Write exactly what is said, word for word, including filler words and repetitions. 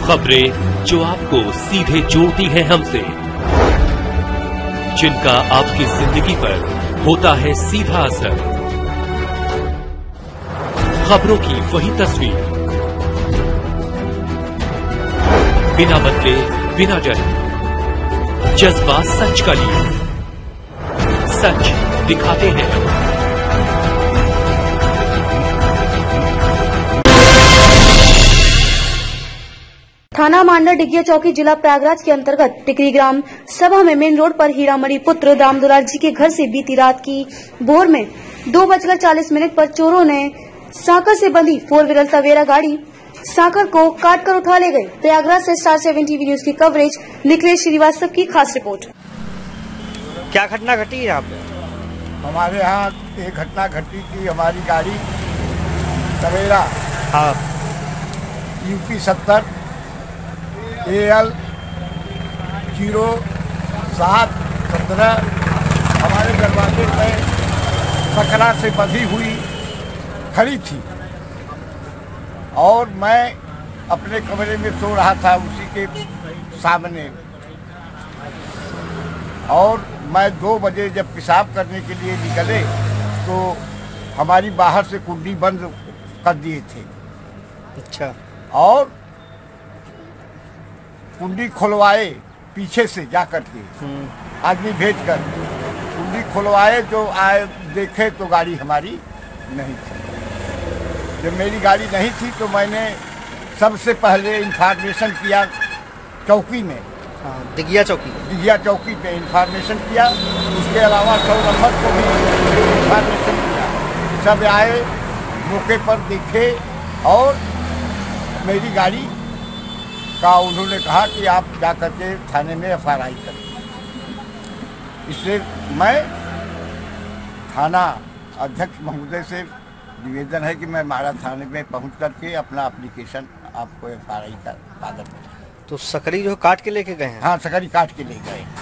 खबरें जो आपको सीधे जोड़ती हैं हमसे, जिनका आपकी जिंदगी पर होता है सीधा असर। खबरों की वही तस्वीर, बिना बदले बिना डरे, जज्बा सच का लिए, सच दिखाते हैं। थाना मांडर डिगिया चौकी जिला प्रयागराज के अंतर्गत टिकरी ग्राम सभा में मेन रोड पर हीरामणि पुत्र दामोदर जी के घर से बीती रात की भोर में दो बजकर चालीस मिनट पर चोरों ने साकर से बंधी फोर व्हीलर तवेरा गाड़ी साकर को काट कर उठा ले गए। प्रयागराज से स्टार सेवन टीवी न्यूज की कवरेज निखिलेश श्रीवास्तव की खास रिपोर्ट। क्या घटना घटी है यहाँ पे? हमारे यहाँ एक घटना घटी कि हमारी गाड़ी तवेरा हाँ यूपी सत्तर ए एल जीरो सात सत्रह हमारे दरवाजे में सकरा से बंधी हुई खड़ी थी और मैं अपने कमरे में सो रहा था उसी के सामने। और मैं दो बजे जब पेशाब करने के लिए निकले तो हमारी बाहर से कुंडी बंद कर दिए थे। अच्छा। और कुंडी खुलवाए पीछे से जाकर के आदमी भेजकर कुंडी खुलवाए, जो आए देखे तो गाड़ी हमारी नहीं थी। जब मेरी गाड़ी नहीं थी तो मैंने सबसे पहले इंफॉर्मेशन किया चौकी में, डिगिया चौकी डिगिया चौकी पे इंफॉर्मेशन किया। उसके अलावा सौ नंबर को भी इंफॉर्मेशन किया। सब आए, मौके पर देखे और मेरी गाड़ी का उन्होंने कहा कि आप जा करके थाने में एफ आई आर करें। इसलिए मैं थाना अध्यक्ष महोदय से निवेदन है कि मैं महाराज थाने में पहुंच करके अपना एप्लीकेशन आपको एफ आई आर का कागज। तो सकरी जो काट के लेके गए हैं? हाँ, सकरी काट के ले गए।